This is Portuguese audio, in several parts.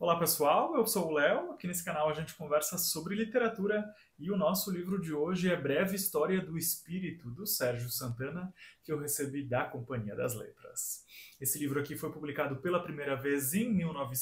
Olá pessoal, eu sou o Léo. Aqui nesse canal a gente conversa sobre literatura e o nosso livro de hoje é Breve História do Espírito, do Sérgio Santana, que eu recebi da Companhia das Letras. Esse livro aqui foi publicado pela primeira vez em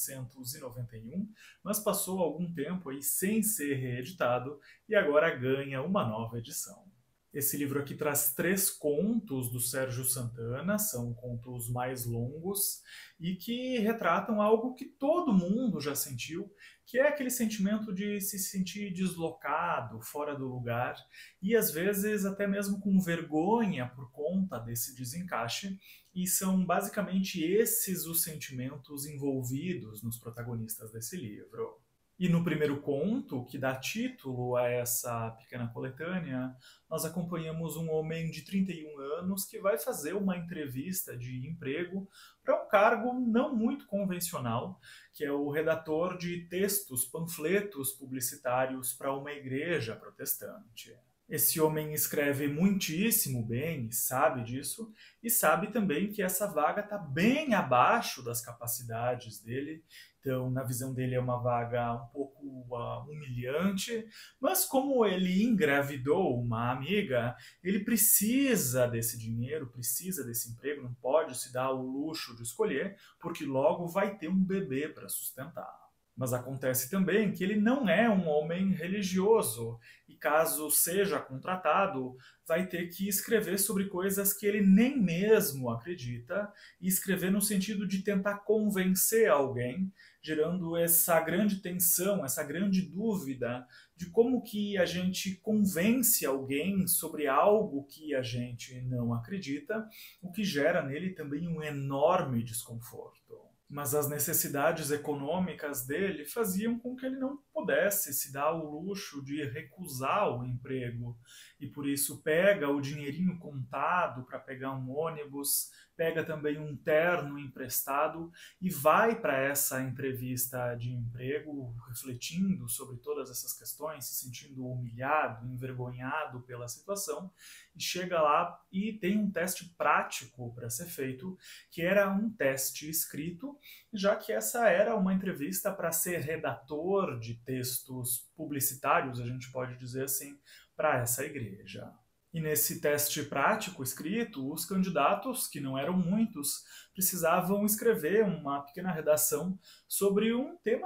1991, mas passou algum tempo aí sem ser reeditado e agora ganha uma nova edição. Esse livro aqui traz 3 contos do Sérgio Santana, são contos mais longos e que retratam algo que todo mundo já sentiu, que é aquele sentimento de se sentir deslocado, fora do lugar e às vezes até mesmo com vergonha por conta desse desencaixe, e são basicamente esses os sentimentos envolvidos nos protagonistas desse livro. E no primeiro conto, que dá título a essa pequena coletânea, nós acompanhamos um homem de 31 anos que vai fazer uma entrevista de emprego para um cargo não muito convencional, que é o redator de textos, panfletos publicitários para uma igreja protestante. Esse homem escreve muitíssimo bem, sabe disso, e sabe também que essa vaga está bem abaixo das capacidades dele. Então, na visão dele, é uma vaga um pouco humilhante, mas como ele engravidou uma amiga, ele precisa desse dinheiro, precisa desse emprego, não pode se dar o luxo de escolher, porque logo vai ter um bebê para sustentar. Mas acontece também que ele não é um homem religioso e, caso seja contratado, vai ter que escrever sobre coisas que ele nem mesmo acredita e escrever no sentido de tentar convencer alguém, gerando essa grande tensão, essa grande dúvida de como que a gente convence alguém sobre algo que a gente não acredita, o que gera nele também um enorme desconforto. Mas as necessidades econômicas dele faziam com que ele não pudesse se dar o luxo de recusar o emprego. E por isso pega o dinheirinho contado para pegar um ônibus, pega também um terno emprestado e vai para essa entrevista de emprego refletindo sobre todas essas questões, se sentindo humilhado, envergonhado pela situação, e chega lá e tem um teste prático para ser feito, que era um teste escrito, já que essa era uma entrevista para ser redator de textos publicitários, a gente pode dizer assim, para essa igreja. E nesse teste prático escrito, os candidatos, que não eram muitos, precisavam escrever uma pequena redação sobre um tema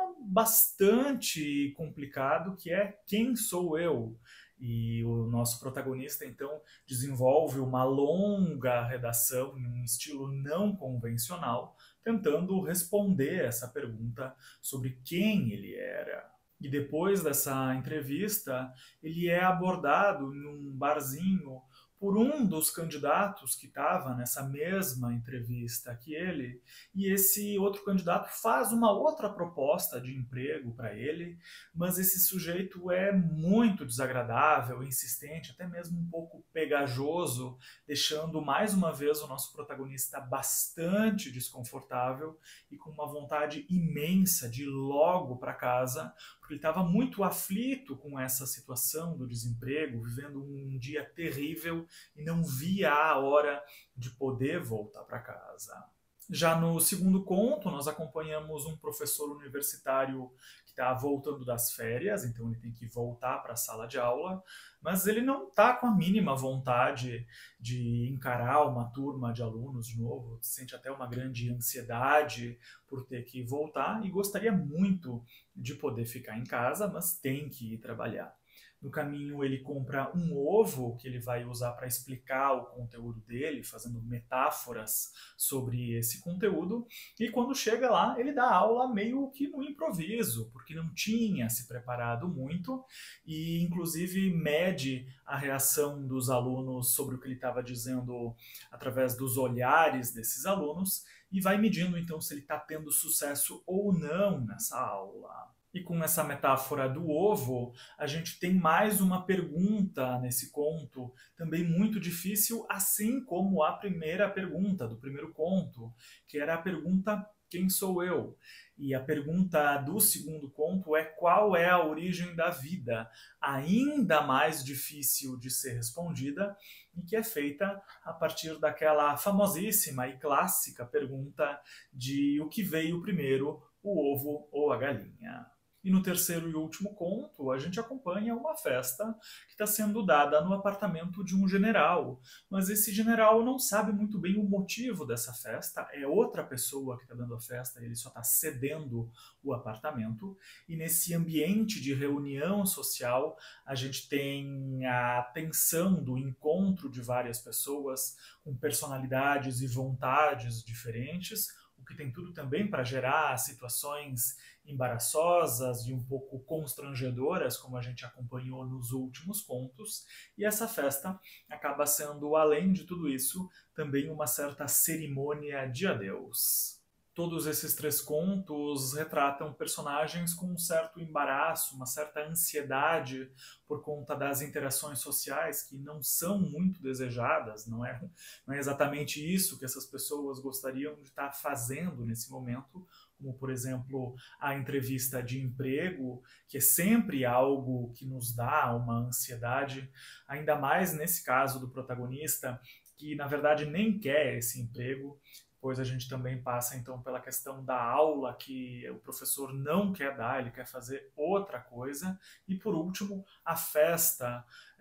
bastante complicado, que é quem sou eu? E o nosso protagonista, então, desenvolve uma longa redação em um estilo não convencional, tentando responder essa pergunta sobre quem ele era. E depois dessa entrevista, ele é abordado em um barzinho por um dos candidatos que estava nessa mesma entrevista que ele, e esse outro candidato faz uma outra proposta de emprego para ele, mas esse sujeito é muito desagradável, insistente, até mesmo um pouco pegajoso, deixando mais uma vez o nosso protagonista bastante desconfortável e com uma vontade imensa de ir logo para casa, porque ele estava muito aflito com essa situação do desemprego, vivendo um dia terrível e não via a hora de poder voltar para casa. Já no segundo conto, nós acompanhamos um professor universitário que está voltando das férias, então ele tem que voltar para a sala de aula, mas ele não está com a mínima vontade de encarar uma turma de alunos de novo, sente até uma grande ansiedade por ter que voltar e gostaria muito de poder ficar em casa, mas tem que ir trabalhar. No caminho ele compra um ovo que ele vai usar para explicar o conteúdo dele, fazendo metáforas sobre esse conteúdo, e quando chega lá ele dá aula meio que no improviso, porque não tinha se preparado muito, e inclusive mede a reação dos alunos sobre o que ele estava dizendo através dos olhares desses alunos, e vai medindo então se ele está tendo sucesso ou não nessa aula. E com essa metáfora do ovo, a gente tem mais uma pergunta nesse conto, também muito difícil, assim como a primeira pergunta do primeiro conto, que era a pergunta quem sou eu? E a pergunta do segundo conto é qual é a origem da vida, ainda mais difícil de ser respondida, e que é feita a partir daquela famosíssima e clássica pergunta de o que veio primeiro, o ovo ou a galinha. E no terceiro e último conto, a gente acompanha uma festa que está sendo dada no apartamento de um general. Mas esse general não sabe muito bem o motivo dessa festa, é outra pessoa que está dando a festa, ele só está cedendo o apartamento. E nesse ambiente de reunião social, a gente tem a tensão do encontro de várias pessoas com personalidades e vontades diferentes, o que tem tudo também para gerar situações embaraçosas e um pouco constrangedoras, como a gente acompanhou nos últimos contos, e essa festa acaba sendo, além de tudo isso, também uma certa cerimônia de adeus. Todos esses três contos retratam personagens com um certo embaraço, uma certa ansiedade por conta das interações sociais que não são muito desejadas, não é exatamente isso que essas pessoas gostariam de estar fazendo nesse momento, como, por exemplo, a entrevista de emprego, que é sempre algo que nos dá uma ansiedade, ainda mais nesse caso do protagonista, que na verdade nem quer esse emprego. Depois a gente também passa então pela questão da aula que o professor não quer dar, ele quer fazer outra coisa. E por último, a festa,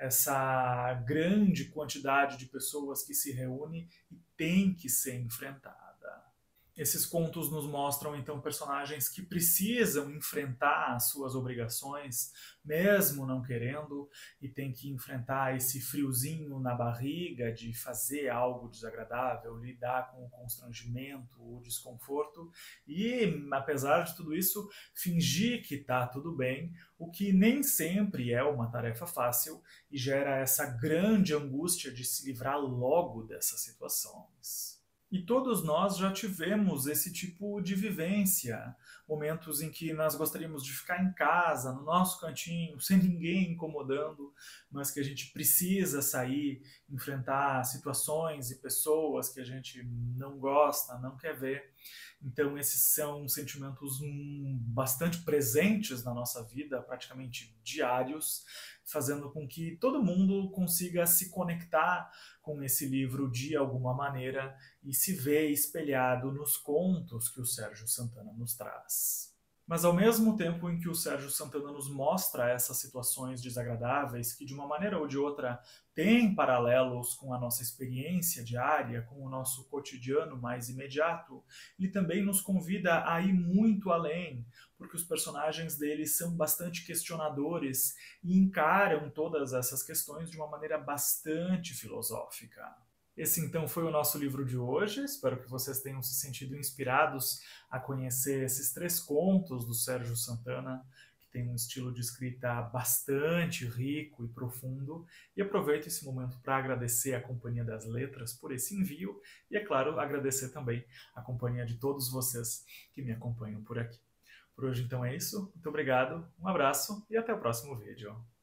essa grande quantidade de pessoas que se reúne e tem que ser enfrentada. Esses contos nos mostram, então, personagens que precisam enfrentar as suas obrigações, mesmo não querendo, e tem que enfrentar esse friozinho na barriga de fazer algo desagradável, lidar com o constrangimento, o desconforto, e, apesar de tudo isso, fingir que está tudo bem, o que nem sempre é uma tarefa fácil e gera essa grande angústia de se livrar logo dessas situações. E todos nós já tivemos esse tipo de vivência, momentos em que nós gostaríamos de ficar em casa, no nosso cantinho, sem ninguém incomodando, mas que a gente precisa sair, enfrentar situações e pessoas que a gente não gosta, não quer ver. Então esses são sentimentos bastante presentes na nossa vida, praticamente diários, fazendo com que todo mundo consiga se conectar com esse livro de alguma maneira e se ver espelhado nos contos que o Sérgio Santana nos traz. Mas ao mesmo tempo em que o Sérgio Santana nos mostra essas situações desagradáveis, que de uma maneira ou de outra têm paralelos com a nossa experiência diária, com o nosso cotidiano mais imediato, ele também nos convida a ir muito além, porque os personagens dele são bastante questionadores e encaram todas essas questões de uma maneira bastante filosófica. Esse então foi o nosso livro de hoje, espero que vocês tenham se sentido inspirados a conhecer esses três contos do Sérgio Santana, que tem um estilo de escrita bastante rico e profundo, e aproveito esse momento para agradecer a Companhia das Letras por esse envio, e é claro, agradecer também a companhia de todos vocês que me acompanham por aqui. Por hoje então é isso, muito obrigado, um abraço e até o próximo vídeo.